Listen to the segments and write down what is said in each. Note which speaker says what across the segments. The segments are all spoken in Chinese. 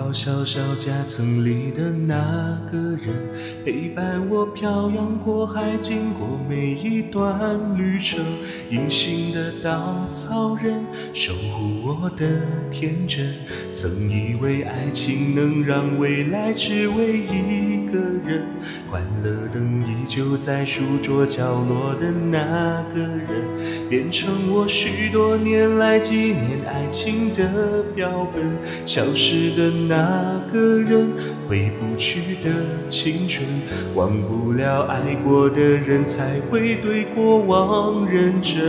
Speaker 1: 包小小夹层里的那个人，陪伴我漂洋过海，经过每一段旅程。隐形的稻草人，守护我的天真。曾以为爱情能让未来只为一个人，欢乐灯依旧在书桌角落的那个人，变成我许多年来纪念爱情的标本。消失的那个人，回不去的青春，忘不了爱过的人，才会对过往认真。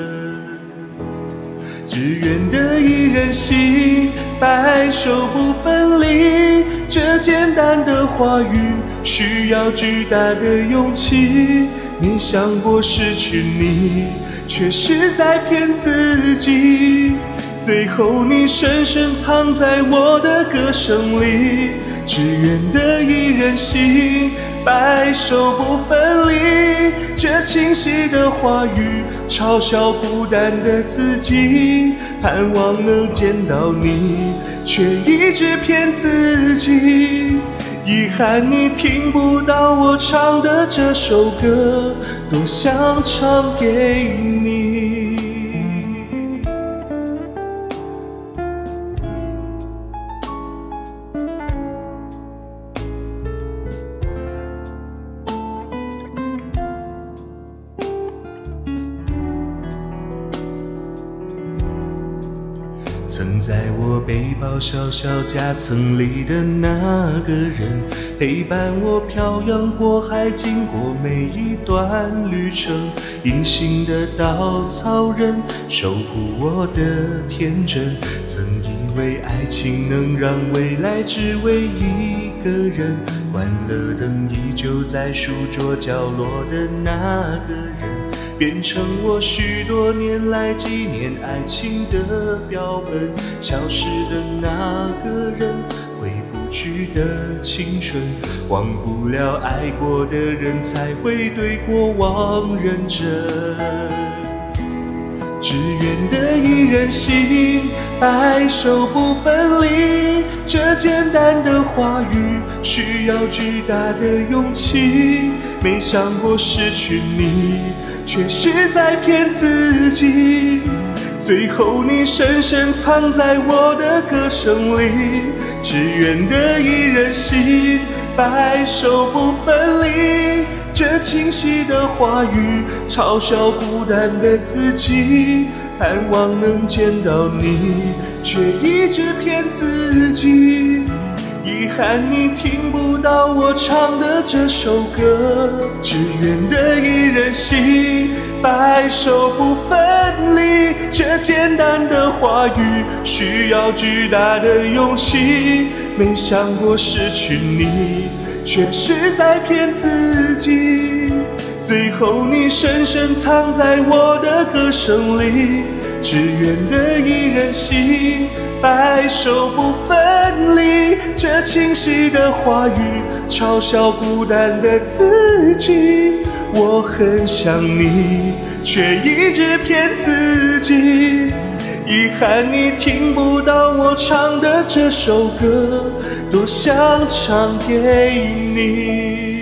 Speaker 1: 只愿得一人心，白首不分离。这简单的话语，需要巨大的勇气。没想过失去你，却是在骗自己。最后你深深藏在我的歌声里，只愿得一人心，白首不分离。这清晰的话语，嘲笑孤单的自己，盼望能见到你，却一直骗自己。遗憾你听不到我唱的这首歌，多想唱给你。曾在我背包小小夹层里的那个人，陪伴我漂洋过海，经过每一段旅程。隐形的稻草人，守护我的天真。曾以为爱情能让未来只为一个人，欢乐灯依旧在书桌角落的那个人，变成我许多年来纪念爱情的标本。消失的那个人，回不去的青春，忘不了爱过的人，才会对过往认真。只愿得一人心，白首不分离。这简单的话语，需要巨大的勇气。没想过失去你，却是在骗自己。最后你深深藏在我的歌声里，只愿得一人心，白首不分离。这清晰的话语，嘲笑孤单的自己，盼望能见到你，却一直骗自己。遗憾你听不到我唱的这首歌，只愿得一人心，白首不分离。这简单的话语，需要巨大的勇气。没想过失去你，却是在骗自己。最后你深深藏在我的歌声里，只愿得一人心，白首不分离。这清晰的话语，嘲笑孤单的自己。我很想你，却一直骗自己。遗憾你听不到我唱的这首歌，多想唱给你。